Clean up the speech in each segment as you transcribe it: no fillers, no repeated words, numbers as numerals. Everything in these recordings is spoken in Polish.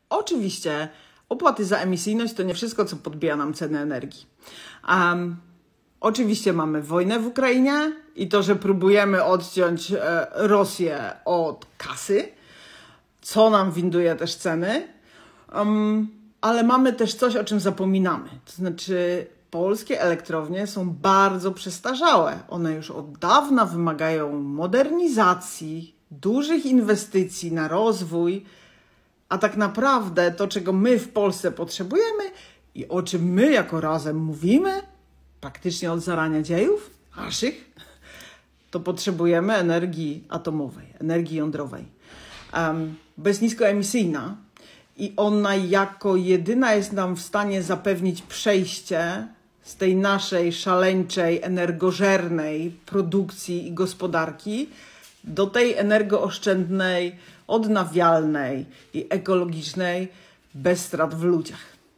Oczywiście opłaty za emisyjność to nie wszystko, co podbija nam ceny energii. Oczywiście mamy wojnę w Ukrainie i to, że próbujemy odciąć Rosję od kasy, co nam winduje też ceny, ale mamy też coś, o czym zapominamy. To znaczy polskie elektrownie są bardzo przestarzałe. One już od dawna wymagają modernizacji, dużych inwestycji na rozwój, a tak naprawdę to, czego my w Polsce potrzebujemy i o czym my jako Razem mówimy, praktycznie od zarania dziejów naszych, to potrzebujemy energii atomowej, energii jądrowej. Bez niskoemisyjna i ona jako jedyna jest nam w stanie zapewnić przejście z tej naszej szaleńczej, energożernej produkcji i gospodarki do tej energooszczędnej, odnawialnej i ekologicznej bez strat w ludziach.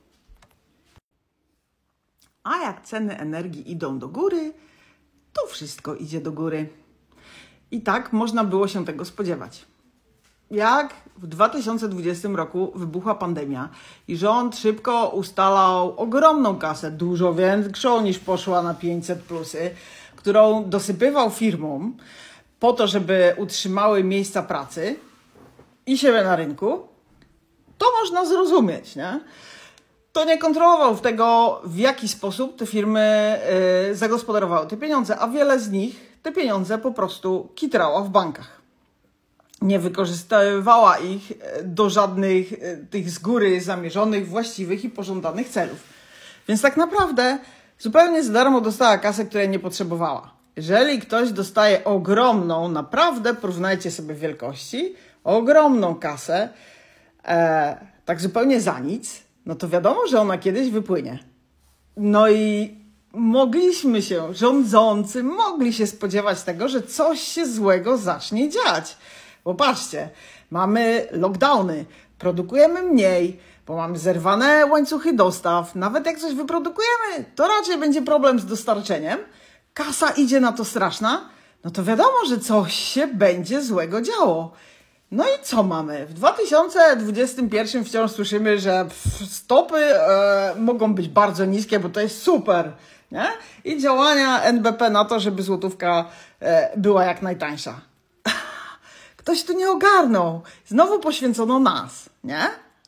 A jak ceny energii idą do góry, to wszystko idzie do góry. I tak można było się tego spodziewać. Jak w 2020 roku wybuchła pandemia i rząd szybko ustalał ogromną kasę, dużo większą niż poszła na 500+, którą dosypywał firmom po to, żeby utrzymały miejsca pracy i siebie na rynku, to można zrozumieć, nie? To nie kontrolował tego, w jaki sposób te firmy zagospodarowały te pieniądze, a wiele z nich te pieniądze po prostu kitrała w bankach. Nie wykorzystywała ich do żadnych tych z góry zamierzonych, właściwych i pożądanych celów. Więc tak naprawdę zupełnie za darmo dostała kasę, której nie potrzebowała. Jeżeli ktoś dostaje ogromną, naprawdę porównajcie sobie wielkości, ogromną kasę, tak zupełnie za nic, no to wiadomo, że ona kiedyś wypłynie. No i mogliśmy się, rządzący mogli się spodziewać tego, że coś się złego zacznie dziać. Bo patrzcie, mamy lockdowny, produkujemy mniej, bo mamy zerwane łańcuchy dostaw. Nawet jak coś wyprodukujemy, to raczej będzie problem z dostarczeniem. Kasa idzie na to straszna, no to wiadomo, że coś się będzie złego działo. No i co mamy? W 2021 wciąż słyszymy, że stopy mogą być bardzo niskie, bo to jest super, nie? I działania NBP na to, żeby złotówka była jak najtańsza. Ktoś tu nie ogarnął. Znowu poświęcono nas, nie?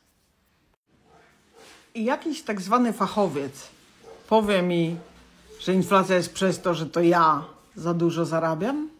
I jakiś tak zwany fachowiec powie mi, że inflacja jest przez to, że to ja za dużo zarabiam?